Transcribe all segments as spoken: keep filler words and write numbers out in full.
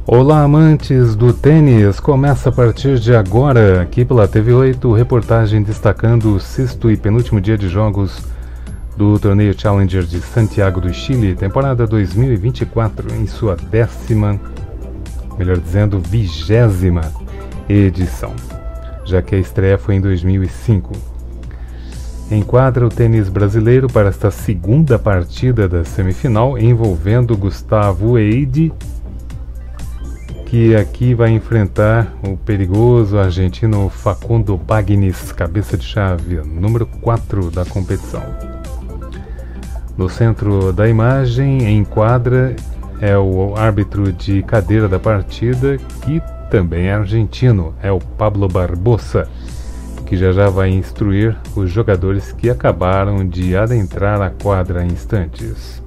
Olá, amantes do tênis! Começa a partir de agora, aqui pela T V oito, reportagem destacando o sexto e penúltimo dia de jogos do torneio Challenger de Santiago do Chile, temporada dois mil e vinte e quatro, em sua décima, melhor dizendo, vigésima edição, já que a estreia foi em dois mil e cinco. Enquadra o tênis brasileiro para esta segunda partida da semifinal, envolvendo Gustavo Eide, que aqui vai enfrentar o perigoso argentino Facundo Bagnis, cabeça de chave, número quatro da competição. No centro da imagem, em quadra, é o árbitro de cadeira da partida, que também é argentino, é o Pablo Barbosa, que já já vai instruir os jogadores que acabaram de adentrar a quadra em instantes.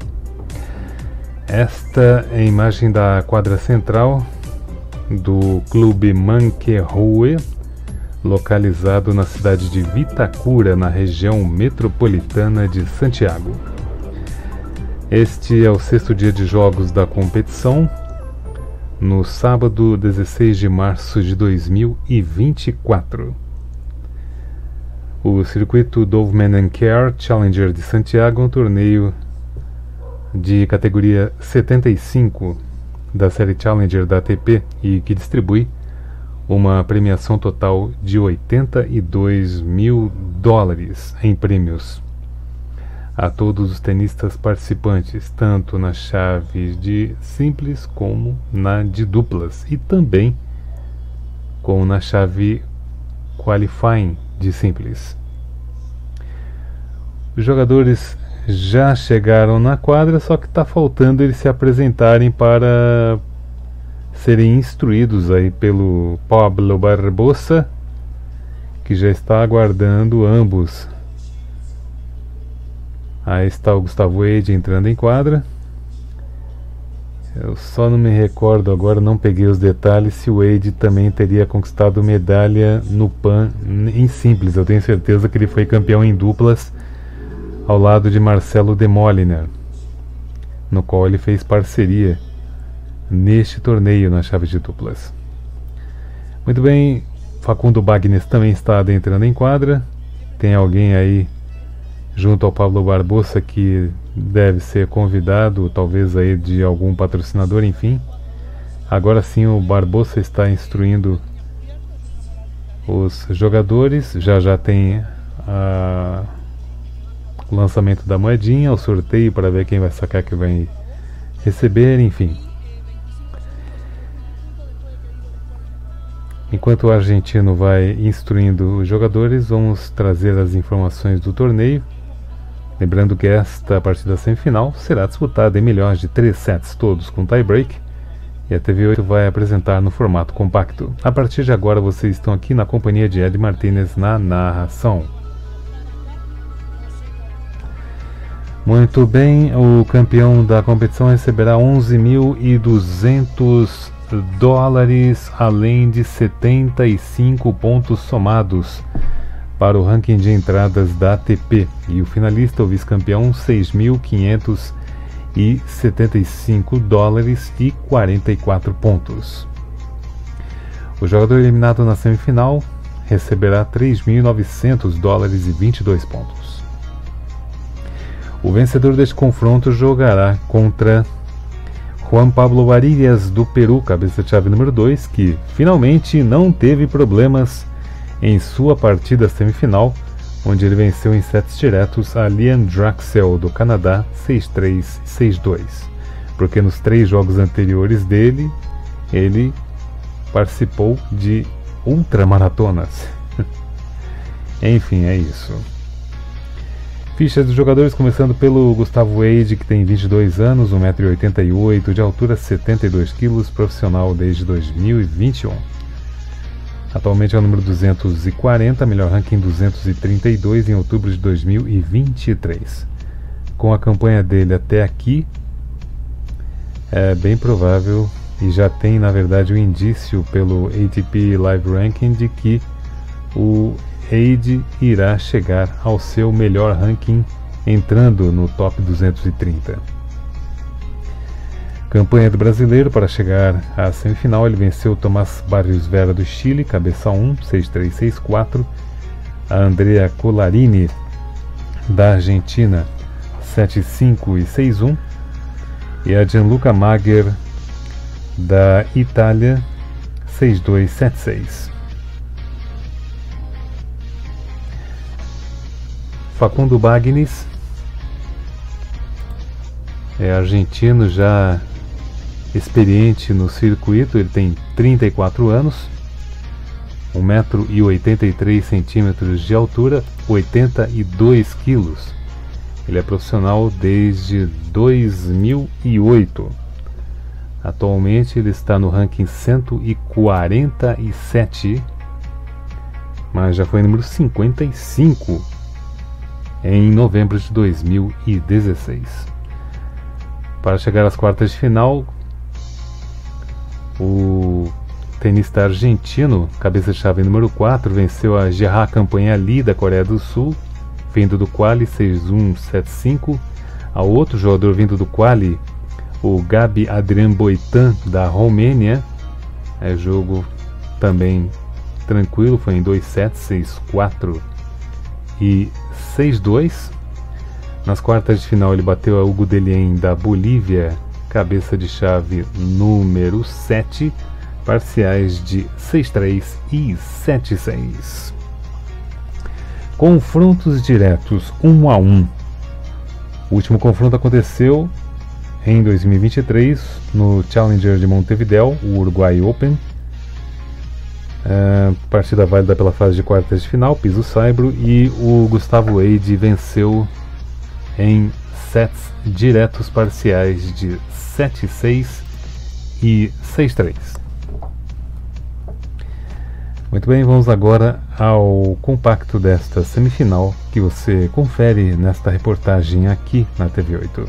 Esta é a imagem da quadra central do Clube Manquehue, localizado na cidade de Vitacura, na região metropolitana de Santiago. Este é o sexto dia de jogos da competição, no sábado dezesseis de março de dois mil e vinte e quatro. O circuito Doveman Care Challenger de Santiago é um torneio de categoria setenta e cinco da série Challenger da A T P e que distribui uma premiação total de oitenta e dois mil dólares em prêmios a todos os tenistas participantes, tanto na chave de simples como na de duplas, e também como na chave qualifying de simples. Os jogadores já chegaram na quadra, só que está faltando eles se apresentarem para serem instruídos aí pelo Pablo Barbosa, que já está aguardando ambos. Aí está o Gustavo Eide entrando em quadra. Eu só não me recordo agora, não peguei os detalhes, se o Eide também teria conquistado medalha no Pan em simples. Eu tenho certeza que ele foi campeão em duplas ao lado de Marcelo Demoliner, no qual ele fez parceria neste torneio na chave de duplas. Muito bem, Facundo Bagnis também está adentrando em quadra. Tem alguém aí junto ao Pablo Barbosa que deve ser convidado, talvez aí de algum patrocinador, enfim. Agora sim o Barbosa está instruindo os jogadores. Já já tem a o lançamento da moedinha, o sorteio para ver quem vai sacar, quem vai receber, enfim. Enquanto o argentino vai instruindo os jogadores, vamos trazer as informações do torneio. Lembrando que esta partida semifinal será disputada em melhores de três sets, todos com tie-break, e a T V oito vai apresentar no formato compacto. A partir de agora vocês estão aqui na companhia de Ed Martinez na narração. Muito bem, o campeão da competição receberá onze mil e duzentos dólares, além de setenta e cinco pontos somados para o ranking de entradas da A T P. E o finalista, o vice-campeão, seis mil quinhentos e setenta e cinco dólares e quarenta e quatro pontos. O jogador eliminado na semifinal receberá três mil e novecentos dólares e vinte e dois pontos. O vencedor deste confronto jogará contra Juan Pablo Varillas, do Peru, cabeça de chave número dois, que finalmente não teve problemas em sua partida semifinal, onde ele venceu em sets diretos a Liam Draxel, do Canadá, seis três, seis dois. Porque nos três jogos anteriores dele, ele participou de ultramaratonas. Enfim, é isso. Ficha dos jogadores, começando pelo Gustavo Eide, que tem vinte e dois anos, um metro e oitenta e oito, de altura setenta e dois quilos, profissional desde dois mil e vinte e um. Atualmente é o número duzentos e quarenta, melhor ranking duzentos e trinta e dois em outubro de dois mil e vinte e três. Com a campanha dele até aqui, é bem provável, e já tem na verdade o um indício pelo A T P Live Ranking de que o Eide irá chegar ao seu melhor ranking entrando no top duzentos e trinta. Campanha do brasileiro para chegar à semifinal, ele venceu Tomás Barrios Vera do Chile, cabeça um, seis três, seis quatro. A Andrea Colarini da Argentina, sete cinco e seis um. E a Gianluca Mager da Itália, seis dois, sete seis. Facundo Bagnis é argentino, já experiente no circuito. Ele tem trinta e quatro anos, um metro e oitenta e três centímetros de altura, oitenta e dois quilos. Ele é profissional desde dois mil e oito. Atualmente ele está no ranking cento e quarenta e sete, mas já foi número cinquenta e cinco em novembro de dois mil e dezesseis. Para chegar às quartas de final, o tenista argentino, cabeça de chave número quatro, venceu a Gerard Campagnoli da Coreia do Sul, vindo do quali, seis um, sete cinco. A outro jogador vindo do quali, o Gabi Adrian Boitan da Romênia, é jogo também tranquilo, foi em dois sets, seis quatro e seis dois. Nas quartas de final ele bateu a Hugo Delien da Bolívia, cabeça de chave número sete, parciais de seis três e sete seis. Confrontos diretos um a um. O último confronto aconteceu em dois mil e vinte e três no Challenger de Montevideo, o Uruguay Open. Uh, partida válida pela fase de quartas de final, piso saibro, e o Gustavo Eide venceu em sets diretos parciais de sete seis e seis três. Muito bem, vamos agora ao compacto desta semifinal que você confere nesta reportagem aqui na T V oito.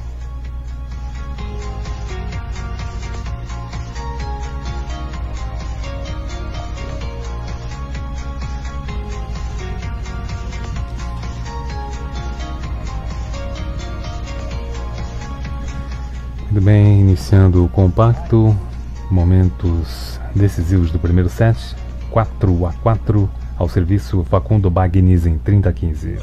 Muito bem, iniciando o compacto, momentos decisivos do primeiro set, quatro a quatro, ao serviço Facundo Bagnis em trinta a quinze.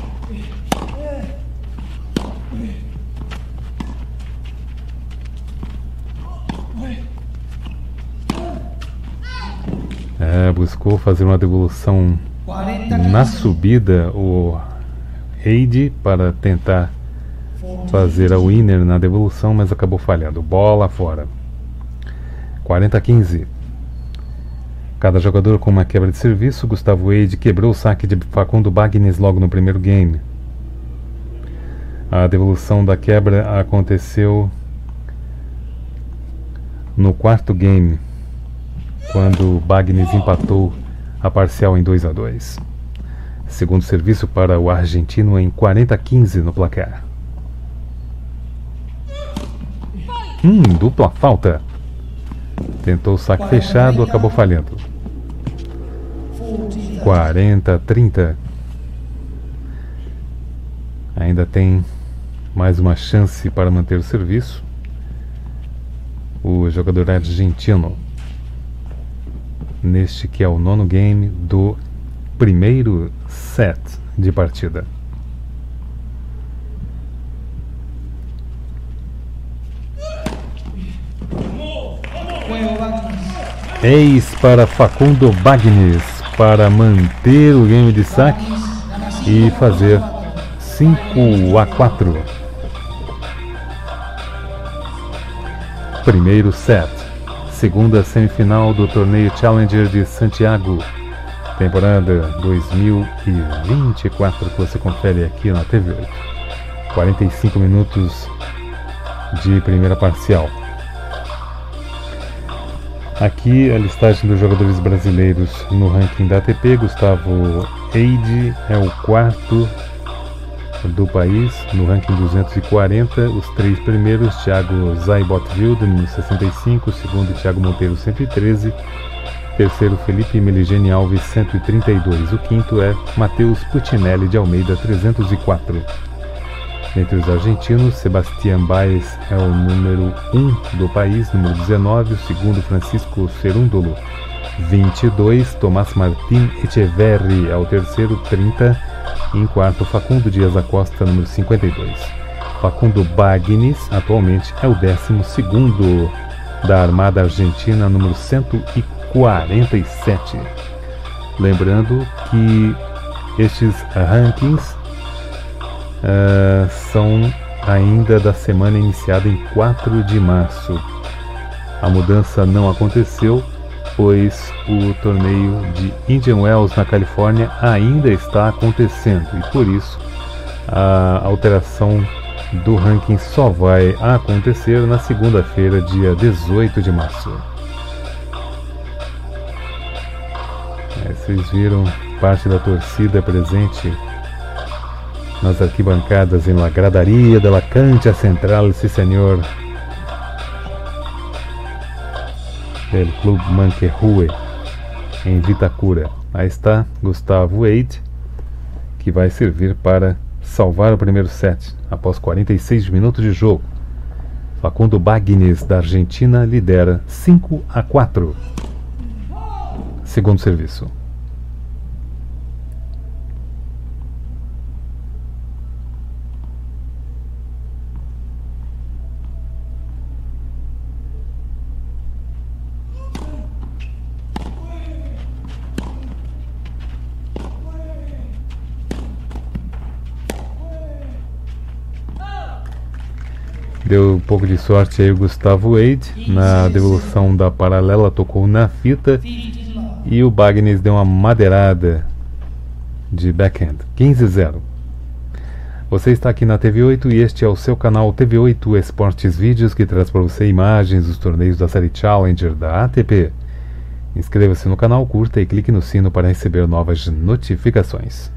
É, buscou fazer uma devolução na subida, o Eide, para tentar fazer a winner na devolução, mas acabou falhando. Bola fora. quarenta a quinze. Cada jogador com uma quebra de serviço. Gustavo Eide quebrou o saque de Facundo Bagnis logo no primeiro game. A devolução da quebra aconteceu no quarto game, quando Bagnis empatou a parcial em dois a dois. Segundo serviço para o argentino em quarenta a quinze no placar. Hum, dupla falta. Tentou o saque fechado, acabou falhando. quarenta a trinta. Ainda tem mais uma chance para manter o serviço o jogador argentino, neste que é o nono game do primeiro set de partida. Eis para Facundo Bagnis para manter o game de saque e fazer cinco a quatro. Primeiro set, segunda semifinal do torneio Challenger de Santiago, temporada dois mil e vinte e quatro, que você confere aqui na T V oito. quarenta e cinco minutos de primeira parcial. Aqui a listagem dos jogadores brasileiros no ranking da A T P. Gustavo Eide é o quarto do país, no ranking duzentos e quarenta. Os três primeiros: Thiago Zaibot-Wilde, no sessenta e cinco. Segundo, Thiago Monteiro, cento e treze. Terceiro, Felipe Meligeni Alves, cento e trinta e dois. O quinto é Matheus Puccinelli de Almeida, trezentos e quatro. Entre os argentinos, Sebastián Báez é o número um do país, número dezenove, o segundo Francisco Cerúndolo, vinte e dois, Tomás Martín Echeverri é o terceiro, trinta, e em quarto Facundo Dias da Costa, número cinquenta e dois. Facundo Bagnis atualmente é o décimo segundo da Armada Argentina, número cento e quarenta e sete. Lembrando que estes rankings uh, são ainda da semana iniciada em quatro de março. A mudança não aconteceu, pois o torneio de Indian Wells na Califórnia ainda está acontecendo e por isso a alteração do ranking só vai acontecer na segunda-feira, dia dezoito de março. É, vocês viram parte da torcida presente nas arquibancadas em La Gradaria de la Cancha Central, sí senhor, del Club Manquehue, em Vitacura. Aí está Gustavo Wade, que vai servir para salvar o primeiro set após quarenta e seis minutos de jogo. Facundo Bagnis, da Argentina, lidera cinco a quatro. Segundo serviço. Deu um pouco de sorte aí o Gustavo Wade. Na devolução da paralela tocou na fita e o Bagnis deu uma madeirada de backhand. quinze a zero. Você está aqui na T V oito e este é o seu canal T V oito Esportes Vídeos, que traz para você imagens dos torneios da série Challenger da A T P. Inscreva-se no canal, curta e clique no sino para receber novas notificações.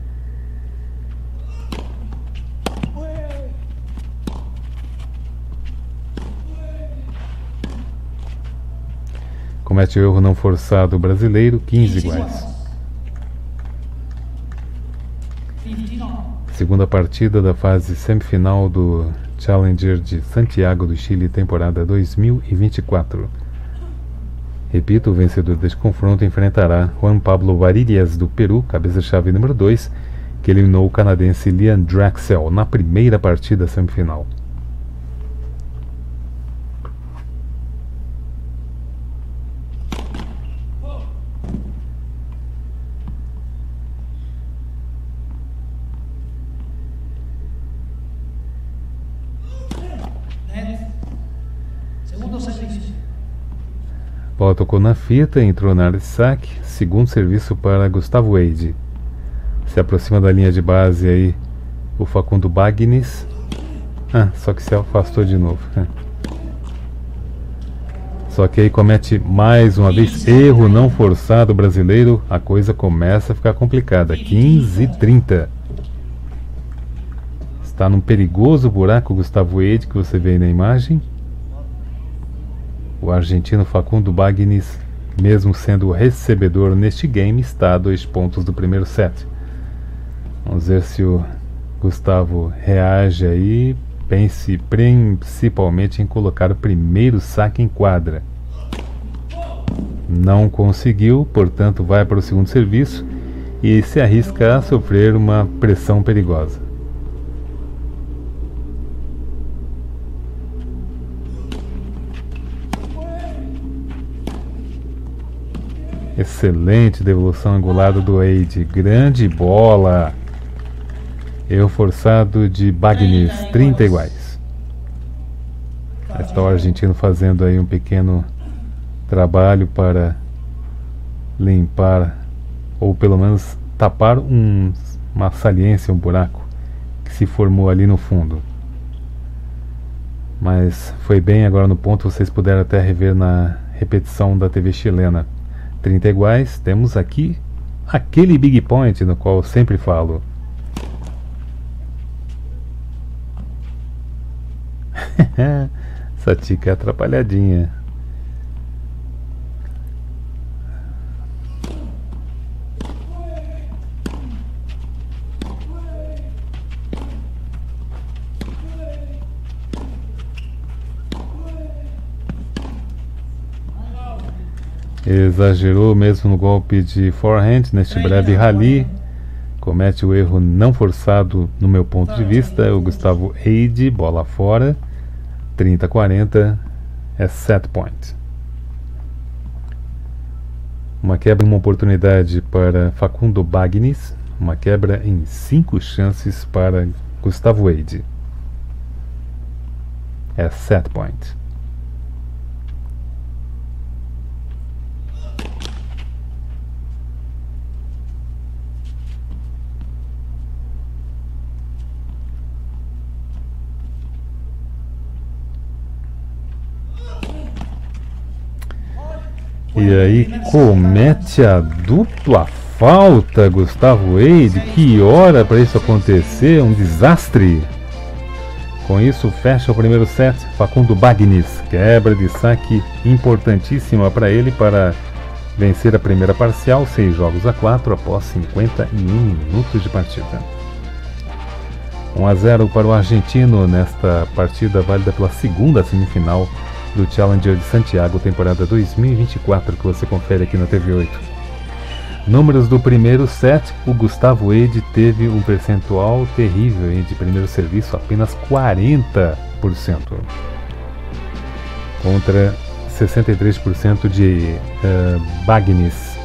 Comete o erro não forçado brasileiro, quinze iguais. Segunda partida da fase semifinal do Challenger de Santiago do Chile, temporada dois mil e vinte e quatro. Repito, o vencedor deste confronto enfrentará Juan Pablo Varillas do Peru, cabeça-chave número dois, que eliminou o canadense Liam Draxel na primeira partida semifinal. Bola tocou na fita, entrou na área de saque. Segundo serviço para Gustavo Wade. Se aproxima da linha de base aí o Facundo Bagnis. Ah, só que se afastou de novo. Só que aí comete mais uma vez erro não forçado brasileiro. A coisa começa a ficar complicada. quinze a trinta. Está num perigoso buraco Gustavo Wade, que você vê aí na imagem. O argentino Facundo Bagnis, mesmo sendo o recebedor neste game, está a dois pontos do primeiro set. Vamos ver se o Gustavo reage aí. Pense principalmente em colocar o primeiro saque em quadra. Não conseguiu, portanto vai para o segundo serviço e se arrisca a sofrer uma pressão perigosa. Excelente devolução angulada do Wade. Grande bola. Erro forçado de Bagnis. trinta iguais. Está o argentino fazendo aí um pequeno trabalho para limpar, ou pelo menos tapar um, uma saliência, um buraco que se formou ali no fundo. Mas foi bem agora no ponto. Vocês puderam até rever na repetição da T V chilena. trinta iguais, temos aqui aquele big point no qual eu sempre falo. Essa tica é atrapalhadinha. Exagerou mesmo no golpe de forehand neste breve rally. Comete o erro não forçado no meu ponto de vista. O Gustavo Eide, bola fora. trinta a quarenta é set point. Uma quebra, uma oportunidade para Facundo Bagnis. Uma quebra em cinco chances para Gustavo Eide. É set point. E aí comete a dupla falta, Gustavo Eide. Que hora para isso acontecer, um desastre. Com isso fecha o primeiro set. Facundo Bagnis, quebra de saque importantíssima para ele para vencer a primeira parcial, seis jogos a quatro após cinquenta e um minutos de partida. um a zero para o argentino nesta partida válida pela segunda semifinal do Challenger de Santiago, temporada dois mil e vinte e quatro, que você confere aqui na T V oito. Números do primeiro set, o Gustavo Eide teve um percentual terrível de primeiro serviço, apenas quarenta por cento, contra sessenta e três por cento de uh, Bagnis.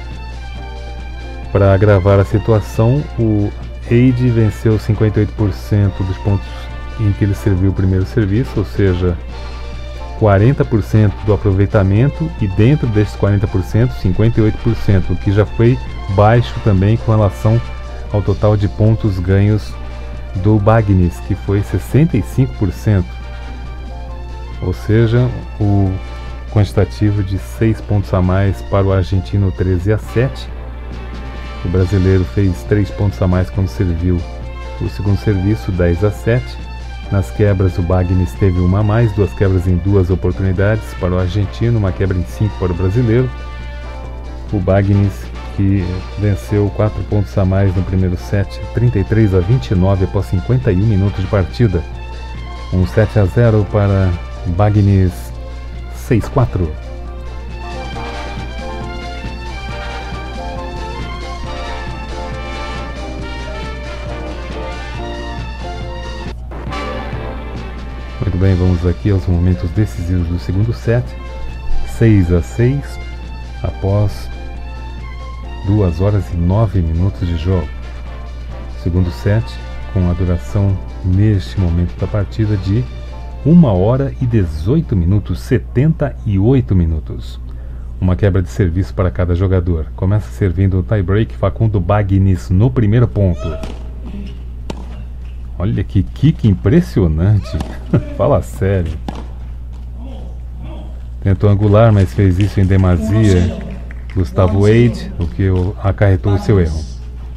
Para agravar a situação, o Eide venceu cinquenta e oito por cento dos pontos em que ele serviu o primeiro serviço, ou seja, quarenta por cento do aproveitamento, e dentro desses quarenta por cento, cinquenta e oito por cento, o que já foi baixo também com relação ao total de pontos ganhos do Bagnis, que foi sessenta e cinco por cento, ou seja, o quantitativo de seis pontos a mais para o argentino, treze a sete. O brasileiro fez três pontos a mais quando serviu o segundo serviço, dez a sete. Nas quebras, o Bagnis teve uma a mais, duas quebras em duas oportunidades para o argentino, uma quebra em cinco para o brasileiro. O Bagnis, que venceu quatro pontos a mais no primeiro set, trinta e três a vinte e nove após cinquenta e um minutos de partida. Um sete a zero para Bagnis, seis a quatro. Muito bem, vamos aqui aos momentos decisivos do segundo set. seis a seis após duas horas e nove minutos de jogo. Segundo set com a duração neste momento da partida de uma hora e dezoito minutos, setenta e oito minutos. Uma quebra de serviço para cada jogador. Começa servindo o tie-break Facundo Bagnis no primeiro ponto. Olha que kick impressionante. Fala sério. Tentou angular, mas fez isso em demasia Gustavo Eide, o que acarretou o seu erro.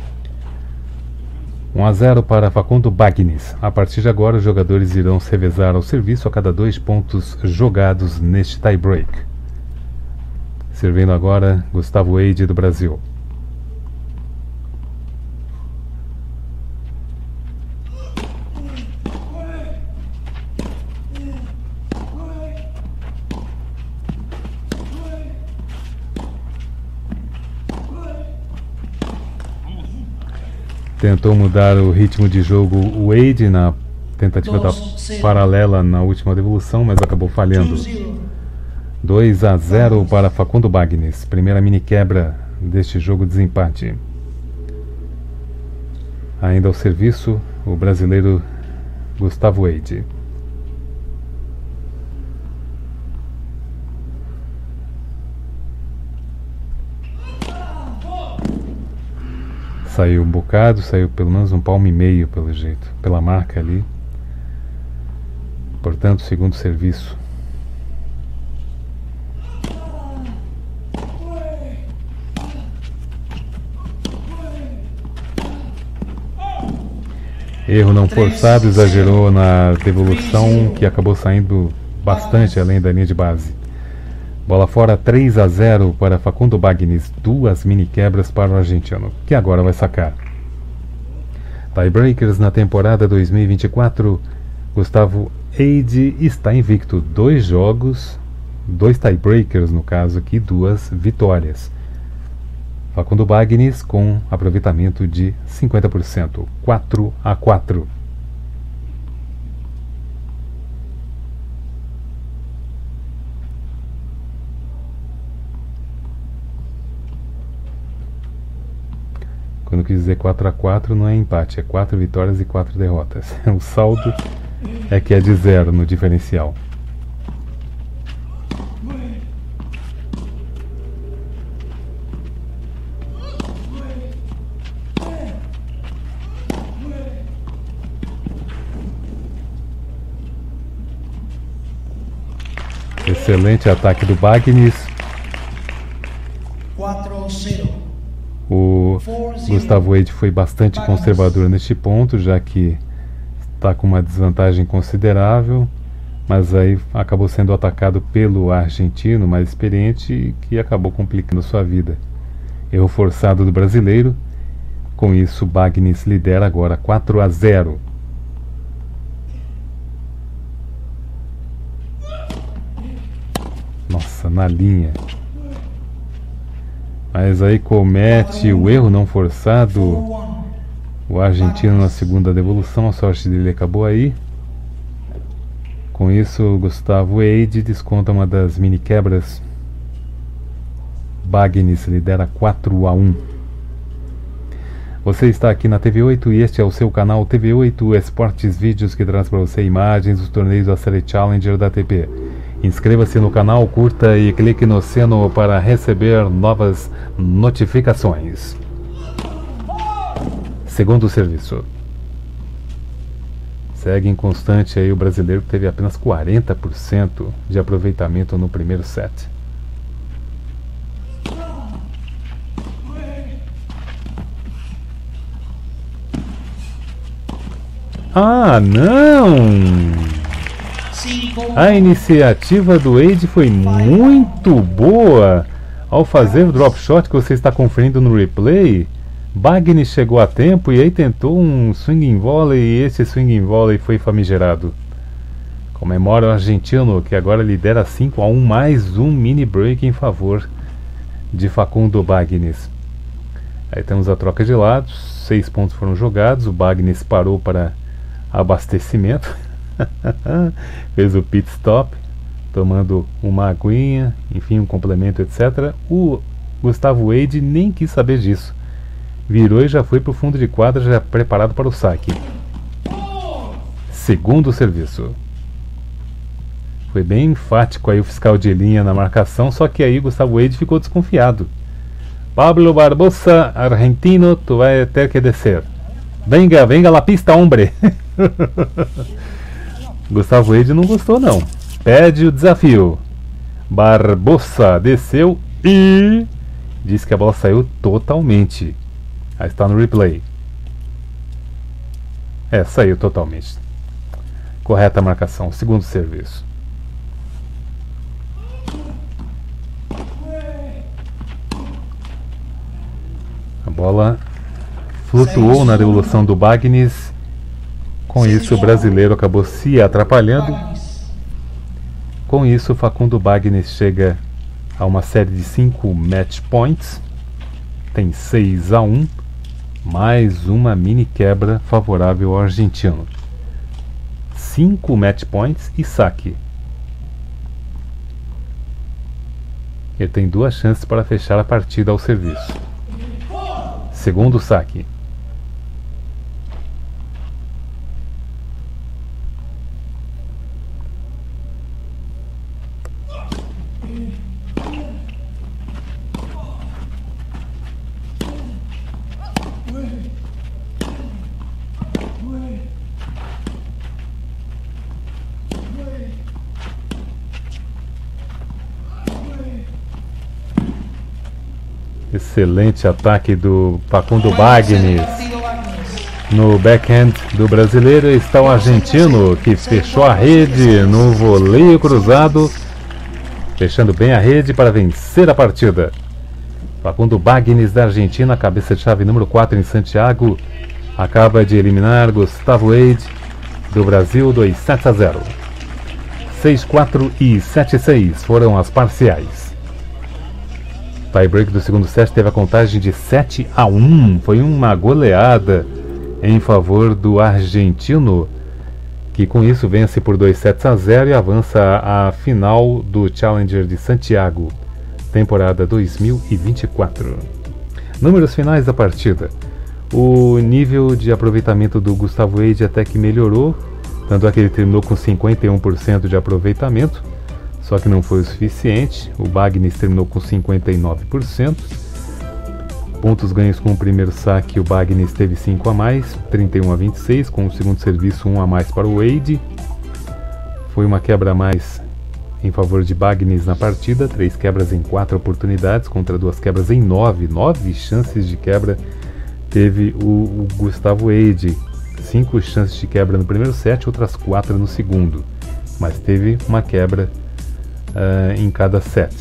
um a zero para Facundo Bagnis. A partir de agora, os jogadores irão se revezar ao serviço a cada dois pontos jogados neste tie-break. Servindo agora Gustavo Eide do Brasil. Tentou mudar o ritmo de jogo o Eide na tentativa da paralela na última devolução, mas acabou falhando. dois a zero para Facundo Bagnis. Primeira mini quebra deste jogo de desempate. Ainda ao serviço, o brasileiro Gustavo Eide. Saiu um bocado, saiu pelo menos um palmo e meio pelo jeito, pela marca ali. Portanto, segundo serviço. Erro não forçado, exagerou na devolução, que acabou saindo bastante além da linha de base. Bola fora, três a zero para Facundo Bagnis. Duas mini quebras para o argentino, que agora vai sacar. Tiebreakers na temporada dois mil e vinte e quatro. Gustavo Eide está invicto. Dois jogos dois tiebreakers no caso aqui, duas vitórias. Facundo Bagnis com aproveitamento de cinquenta por cento, quatro a quatro. Quando quis dizer quatro a quatro não é empate, é quatro vitórias e quatro derrotas. O saldo é que é de zero no diferencial. Excelente ataque do Bagnis. quatro a zero. O Gustavo Wade foi bastante conservador neste ponto, já que está com uma desvantagem considerável, mas aí acabou sendo atacado pelo argentino mais experiente, que acabou complicando sua vida. Erro forçado do brasileiro. Com isso, Bagnis lidera agora quatro a zero. Nossa, na linha. Mas aí comete o erro não forçado o argentino na segunda devolução. A sorte dele acabou aí. Com isso, o Gustavo Wade desconta uma das mini quebras. Bagnis lidera quatro a um. Você está aqui na T V oito e este é o seu canal T V oito Esportes Vídeos, que traz para você imagens dos torneios da série Challenger da A T P. Inscreva-se no canal, curta e clique no sino para receber novas notificações. Segundo serviço. Segue em constante aí o brasileiro, que teve apenas quarenta por cento de aproveitamento no primeiro set. Ah, não! A iniciativa do Wade foi muito boa. Ao fazer o drop shot que você está conferindo no replay, Bagnis chegou a tempo e aí tentou um swing volley, e esse swing volley foi famigerado. Comemora o argentino, que agora lidera cinco a um, mais um mini break em favor de Facundo Bagnis. Aí temos a troca de lados, seis pontos foram jogados, o Bagnis parou para abastecimento. Fez o pit stop, tomando uma aguinha, enfim, um complemento, etcétera. O Gustavo Wade nem quis saber disso. Virou e já foi para o fundo de quadra, já preparado para o saque. Segundo serviço. Foi bem enfático aí o fiscal de linha na marcação, só que aí o Gustavo Wade ficou desconfiado. Pablo Barbosa, argentino, tu vai ter que descer. Venga, venga la pista, hombre. Gustavo Wade não gostou não. Pede o desafio. Barbosa desceu e diz que a bola saiu totalmente. Aí está no replay. É, saiu totalmente. Correta a marcação. Segundo serviço. A bola flutuou na devolução do Bagnis. Com isso, o brasileiro acabou se atrapalhando. Com isso, Facundo Bagnis chega a uma série de cinco match points. Tem seis a um. Mais uma mini quebra favorável ao argentino. cinco match points e saque. Ele tem duas chances para fechar a partida ao serviço. Segundo saque. Excelente ataque do Facundo Bagnis. No backhand do brasileiro está o argentino, que fechou a rede no voleio cruzado, fechando bem a rede para vencer a partida. Facundo Bagnis da Argentina, cabeça de chave número quatro em Santiago, acaba de eliminar Gustavo Wade do Brasil, dois sets a zero. seis a quatro e sete a seis foram as parciais. Tiebreak do segundo set teve a contagem de sete a um. Foi uma goleada em favor do argentino, que com isso vence por dois sets a zero e avança à final do Challenger de Santiago, temporada dois mil e vinte e quatro. Números finais da partida. O nível de aproveitamento do Gustavo Eide até que melhorou, tanto é que ele terminou com cinquenta e um por cento de aproveitamento, só que não foi o suficiente. O Bagnis terminou com cinquenta e nove por cento. Pontos ganhos com o primeiro saque, o Bagnis teve cinco a mais, trinta e um a vinte e seis, com o segundo serviço um a mais para o Eide. Foi uma quebra a mais em favor de Bagnis na partida, três quebras em quatro oportunidades contra duas quebras em nove, nove chances de quebra teve o, o Gustavo Eide, cinco chances de quebra no primeiro set, outras quatro no segundo, mas teve uma quebra uh, em cada set.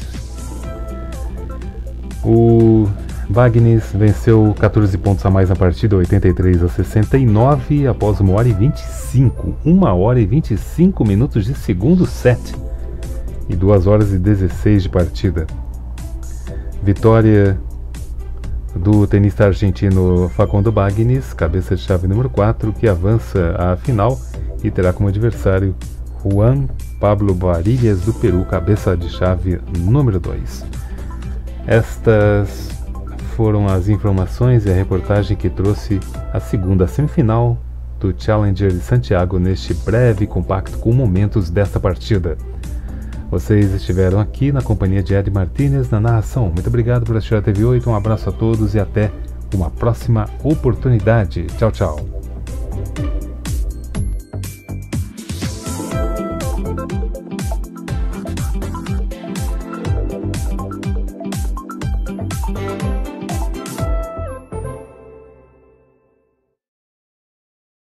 O Bagnis venceu quatorze pontos a mais na partida, oitenta e três a sessenta e nove, após uma hora e vinte e cinco, uma hora e vinte e cinco minutos de segundo set e duas horas e dezesseis de partida. Vitória do tenista argentino Facundo Bagnis, cabeça de chave número quatro, que avança à final e terá como adversário Juan Pablo Varillas do Peru, cabeça de chave número dois. Estas foram as informações e a reportagem que trouxe a segunda semifinal do Challenger de Santiago neste breve compacto com momentos desta partida. Vocês estiveram aqui na companhia de Ed Martinez na narração. Muito obrigado por assistir a T V oito, um abraço a todos e até uma próxima oportunidade. Tchau, tchau.